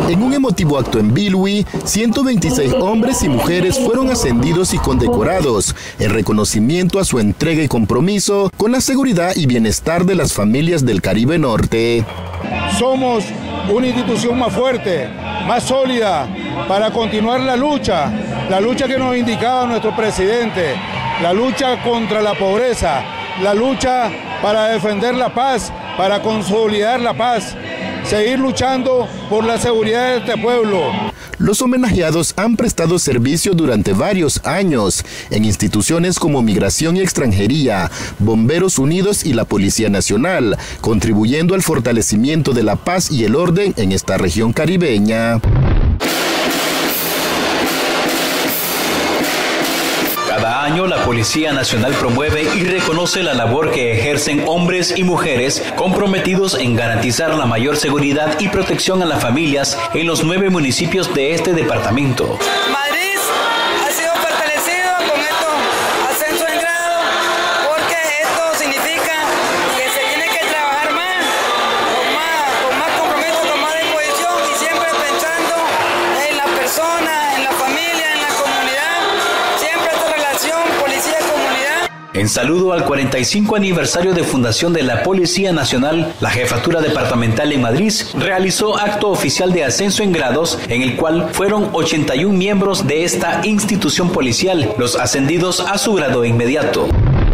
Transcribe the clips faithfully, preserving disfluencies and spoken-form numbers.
En un emotivo acto en Bilwi, ciento veintiséis hombres y mujeres fueron ascendidos y condecorados en reconocimiento a su entrega y compromiso con la seguridad y bienestar de las familias del Caribe Norte. Somos una institución más fuerte, más sólida, para continuar la lucha, la lucha que nos indicaba nuestro presidente, la lucha contra la pobreza, la lucha para defender la paz, para consolidar la paz, seguir luchando por la seguridad de este pueblo. Los homenajeados han prestado servicio durante varios años en instituciones como Migración y Extranjería, Bomberos Unidos y la Policía Nacional, contribuyendo al fortalecimiento de la paz y el orden en esta región caribeña. Cada año la Policía Nacional promueve y reconoce la labor que ejercen hombres y mujeres comprometidos en garantizar la mayor seguridad y protección a las familias en los nueve municipios de este departamento. Madrid ha sido fortalecido con estos ascensos en grado porque esto significa que se tiene que trabajar más, con más, con más compromiso, con más disposición y siempre pensando en la persona, en la familia, en la comunidad, siempre esta relación policía-comunidad. En saludo al cuarenta y cinco aniversario de fundación de la Policía Nacional, la Jefatura Departamental en Madrid realizó acto oficial de ascenso en grados, en el cual fueron ochenta y un miembros de esta institución policial, los ascendidos a su grado inmediato.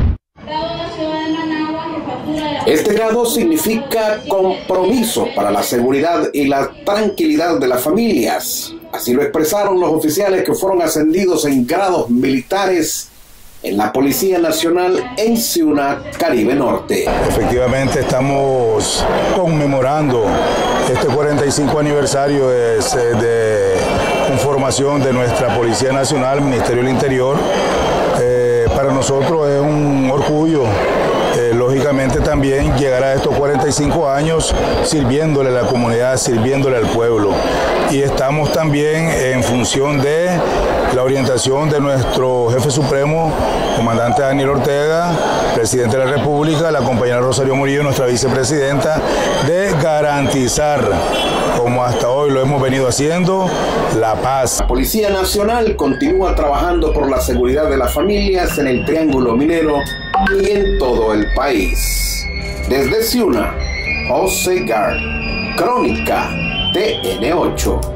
Este grado significa compromiso para la seguridad y la tranquilidad de las familias. Así lo expresaron los oficiales que fueron ascendidos en grados militares en la Policía Nacional en Ciuna, Caribe Norte. Efectivamente estamos conmemorando este cuarenta y cinco aniversario de, de conformación de nuestra Policía Nacional, Ministerio del Interior. Eh, para nosotros es un orgullo, eh, lógicamente también llegar a estos cuarenta y cinco años sirviéndole a la comunidad, sirviéndole al pueblo. Y estamos también en función de la orientación de nuestro jefe supremo, comandante Daniel Ortega, presidente de la República, la compañera Rosario Murillo, nuestra vicepresidenta, de garantizar, como hasta hoy lo hemos venido haciendo, la paz. La Policía Nacional continúa trabajando por la seguridad de las familias en el Triángulo Minero y en todo el país. Desde Ciuna, José Gar, Crónica T N ocho.